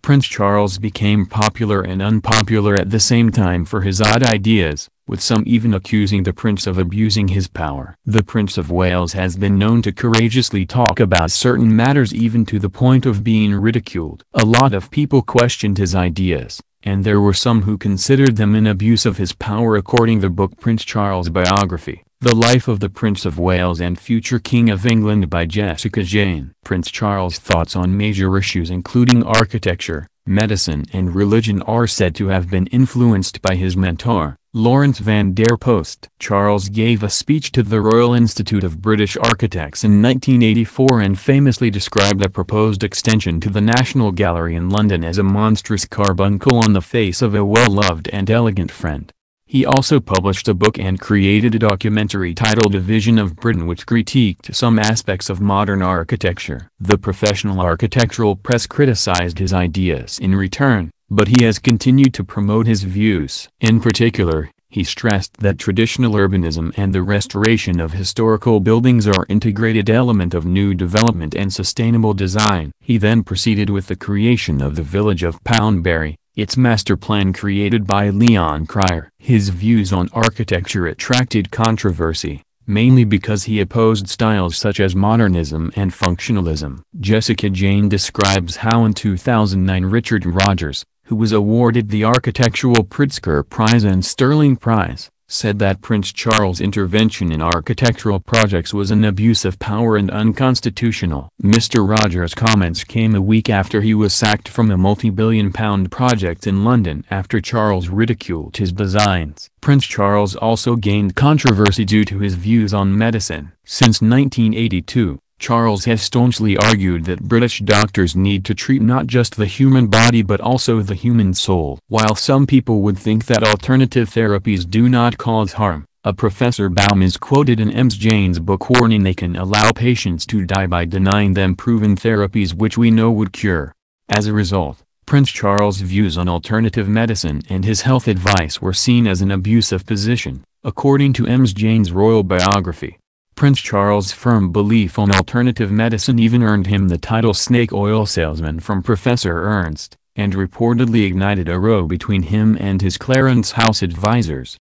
Prince Charles became popular and unpopular at the same time for his odd ideas, with some even accusing the prince of abusing his power. The Prince of Wales has been known to courageously talk about certain matters even to the point of being ridiculed. A lot of people questioned his ideas, and there were some who considered them an abuse of his power according to the book Prince Charles Biography, The Life of the Prince of Wales and Future King of England by Jessica Jane. Prince Charles' thoughts on major issues including architecture, medicine and religion are said to have been influenced by his mentor, Lawrence van der Post. Charles gave a speech to the Royal Institute of British Architects in 1984 and famously described a proposed extension to the National Gallery in London as a monstrous carbuncle on the face of a well-loved and elegant friend. He also published a book and created a documentary titled A Vision of Britain which critiqued some aspects of modern architecture. The professional architectural press criticized his ideas in return, but he has continued to promote his views. In particular, he stressed that traditional urbanism and the restoration of historical buildings are an integrated element of new development and sustainable design. He then proceeded with the creation of the village of Poundbury, its master plan created by Leon Cryer. His views on architecture attracted controversy, mainly because he opposed styles such as modernism and functionalism. Jessica Jane describes how in 2009 Richard Rogers, who was awarded the Architectural Pritzker Prize and Sterling Prize, said that Prince Charles' intervention in architectural projects was an abuse of power and unconstitutional. Mr. Rogers' comments came a week after he was sacked from a multi-billion-pound project in London after Charles ridiculed his designs. Prince Charles also gained controversy due to his views on medicine. Since 1982, Charles has staunchly argued that British doctors need to treat not just the human body but also the human soul. While some people would think that alternative therapies do not cause harm, a Professor Baum is quoted in Ms. Jane's book warning they can allow patients to die by denying them proven therapies which we know would cure. As a result, Prince Charles' views on alternative medicine and his health advice were seen as an abusive position, according to Ms. Jane's royal biography. Prince Charles' firm belief on alternative medicine even earned him the title snake oil salesman from Professor Ernst, and reportedly ignited a row between him and his Clarence House advisors.